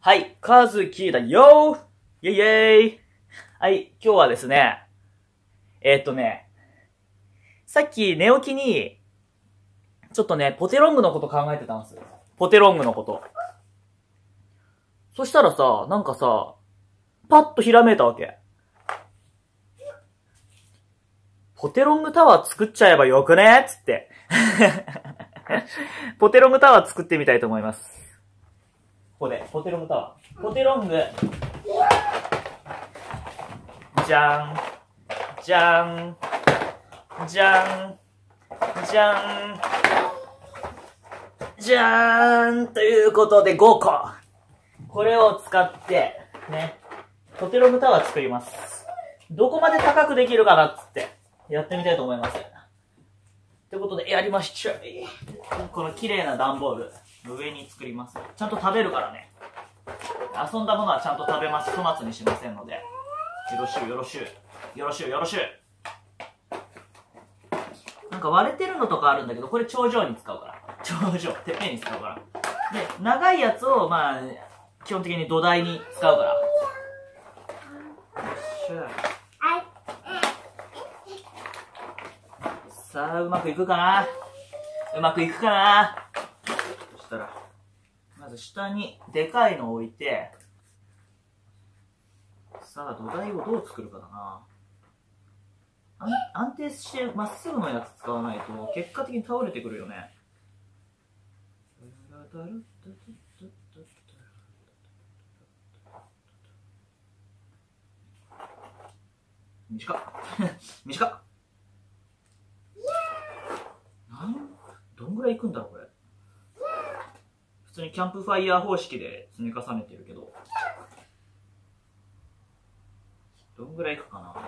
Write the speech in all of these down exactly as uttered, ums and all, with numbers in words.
はい、カズキだよーイェイイェイはい、今日はですね、えー、っとね、さっき寝起きに、ちょっとね、ポテロングのこと考えてたんですよ。ポテロングのこと。そしたらさ、なんかさ、パッとひらめいたわけ。ポテロングタワー作っちゃえばよくねつって。ポテロングタワー作ってみたいと思います。ここで、ポテロングタワー。ポテロング。じゃん。じゃん。じゃん。じゃん。じゃーん。ということでごこ。これを使って、ね、ポテロングタワー作ります。どこまで高くできるかなっつって、やってみたいと思います。ということで、やりましちゃい。この綺麗な段ボールの上に作ります。ちゃんと食べるからね。遊んだものはちゃんと食べます。粗末にしませんので。よろしゅう、よろしゅう。よろしゅう、よろしゅう。なんか割れてるのとかあるんだけど、これ頂上に使うから。頂上、てっぺんに使うから。で、長いやつを、まあ、基本的に土台に使うから。よっしゃ。さあ、うまくいくかなうまくいくかなそしたら、まず下にでかいのを置いて、さあ、土台をどう作るかだな。安安定してまっすぐのやつ使わないと、結果的に倒れてくるよね。短っ。短っ。なんどんぐらいいくんだろうこれ。普通にキャンプファイヤー方式で積み重ねてるけど、どんぐらいいくかな。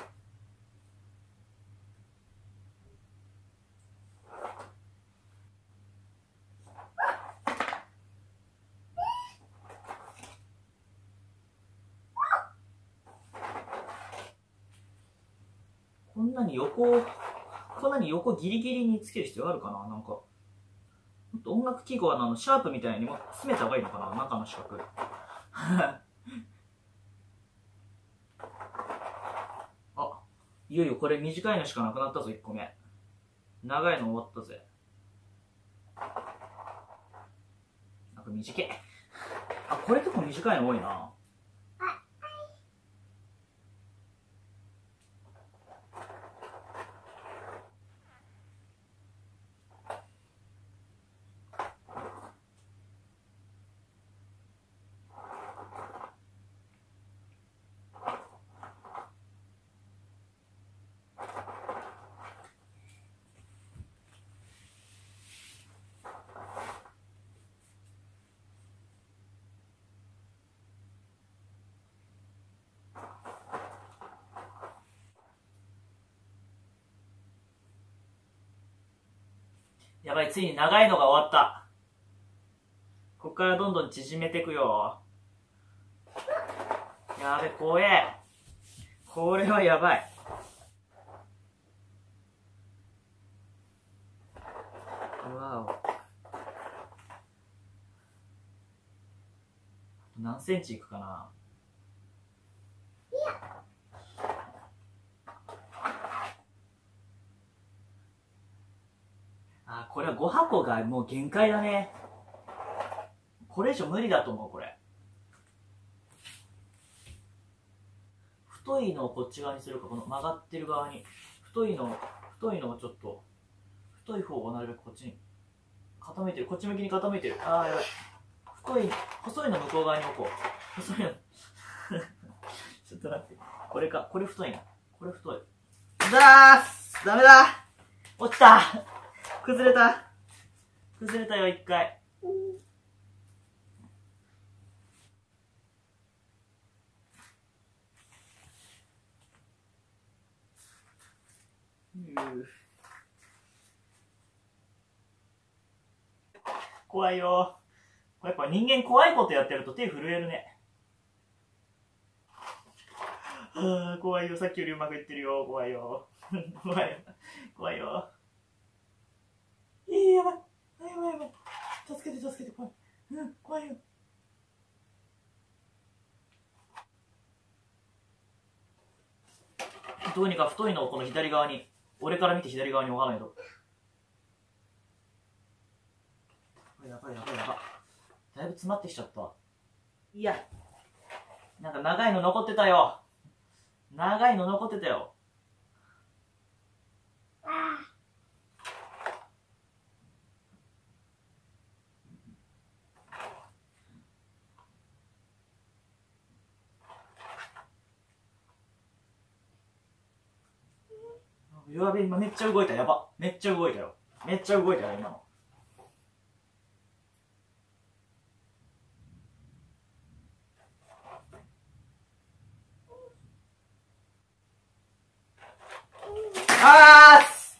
こんなに横、こんなに横ギリギリにつける必要あるかな。なんか、もっと音楽記号はあのシャープみたいにも詰めた方がいいのかな、中の四角。あ、いよいよこれ短いのしかなくなったぞ、いっこめ。長いの終わったぜ。なんか短い。あ、これ結構短いの多いな。やばい、ついに長いのが終わった。こっからどんどん縮めていくよ。やべ、怖え。これはやばい。わお。何センチいくかな。あ、これはごはこがもう限界だね。これ以上無理だと思う、これ。太いのをこっち側にするか、この曲がってる側に。太いの、太いのをちょっと、太い方をなるべくこっちに傾いてる。こっち向きに傾いてる。あー、やばい。太い、細いの向こう側に置こう。細いの。ちょっと待って。これか。これ太いな。これ太い。だーダメだ落ちた崩れた崩れたよ、一回。怖いよ。やっぱ人間怖いことやってると手震えるね。はぁ、怖いよ。さっきよりうまくいってるよ。怖いよ。怖いよ。怖いよ。えー、やばい。やばいやばい。助けて助けて、怖い。うん、怖いよ。 どうにか太いのをこの左側に、俺から見て左側に置かないと。やばいやばいやばい。だいぶ詰まってきちゃった。いや、なんか長いの残ってたよ。長いの残ってたよ。やべ、今めっちゃ動いた。やば。めっちゃ動いたよ。めっちゃ動いたよ、今の。あーす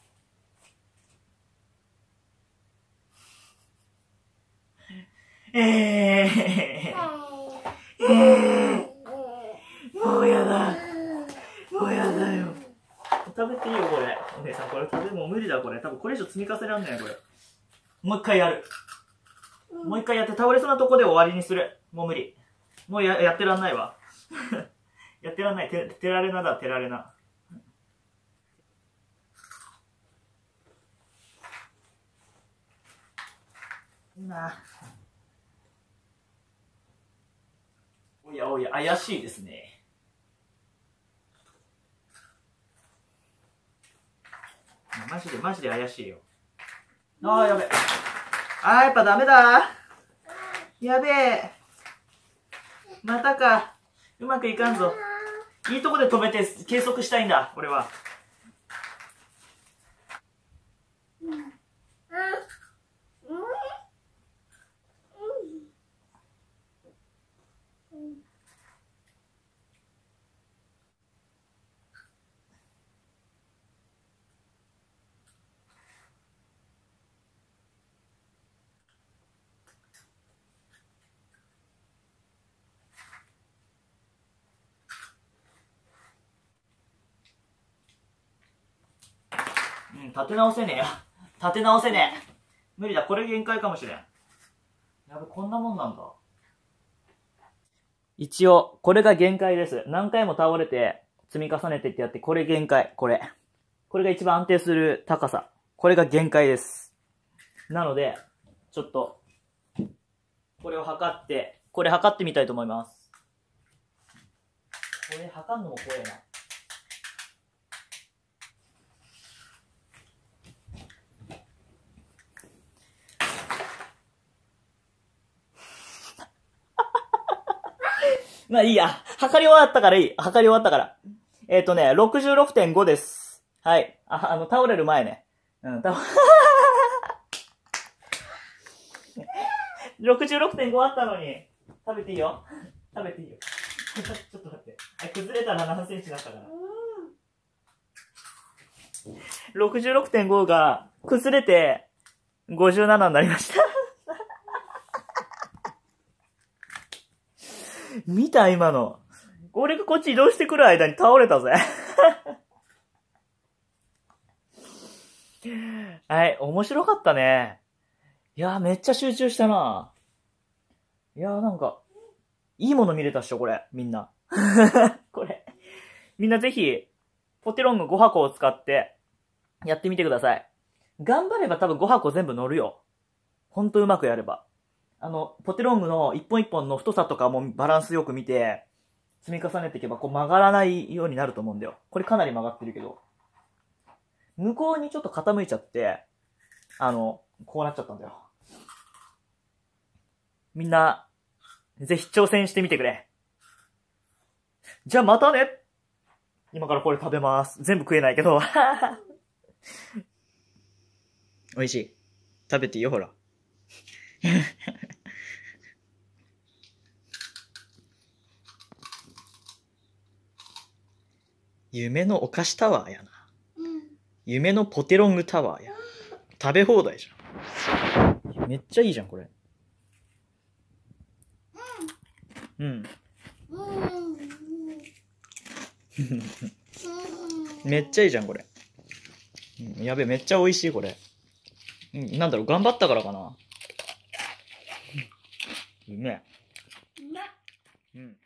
えー、えー、もうやだ。もうやだよ。食べていいよ、これ。お姉さん、これ食べ、もう無理だ、これ。多分これ以上積み重ねらんない、これ。もう一回やる。もう一回やって、倒れそうなとこで終わりにする。もう無理。もうや、やってらんないわ。やってらんない。て、てられなだ、てられな。なあ。おやおや、怪しいですね。マジで、マジで怪しいよ。ああ、やべ。ああ、やっぱダメだ。やべえ。またか。うまくいかんぞ。いいとこで止めて計測したいんだ、俺は。うん、立て直せねえよ。立て直せねえ。無理だ、これ限界かもしれん。やべ、こんなもんなんだ。一応、これが限界です。何回も倒れて、積み重ねてってやって、これ限界。これ。これが一番安定する高さ。これが限界です。なので、ちょっと、これを測って、これ測ってみたいと思います。これ測んのも怖えな。まあいいや。測り終わったからいい。測り終わったから。えっ、ー、とね、ろくじゅうろくてんご です。はい。あ、あの、倒れる前ね。うん、倒、ろくじゅうろくてんご あったのに。食べていいよ。食べていいよ。ちょっと待って。あ、崩れたらななセンチだったから。ろくじゅうろくてんご が崩れてごじゅうななになりました。見た今の。俺がこっち移動してくる間に倒れたぜ。はい、面白かったね。いやー、めっちゃ集中したな。いやー、なんか、いいもの見れたっしょ、これ。みんな。これ。みんなぜひ、ポテロングごはこを使って、やってみてください。頑張れば多分ごはこ全部乗るよ。ほんとうまくやれば。あの、ポテロングの一本一本の太さとかもバランスよく見て、積み重ねていけばこう曲がらないようになると思うんだよ。これかなり曲がってるけど。向こうにちょっと傾いちゃって、あの、こうなっちゃったんだよ。みんな、ぜひ挑戦してみてくれ。じゃあまたね。今からこれ食べます。全部食えないけど。美味しい。食べていいよ、ほら。夢のお菓子タワーやな。うん、夢のポテロングタワーや。食べ放題じゃん。めっちゃいいじゃん、これ。うん。うん。めっちゃいいじゃん、これ。うん、やべ、めっちゃ美味しい、これ。うん、なんだろう、頑張ったからかな。うめえ。うん。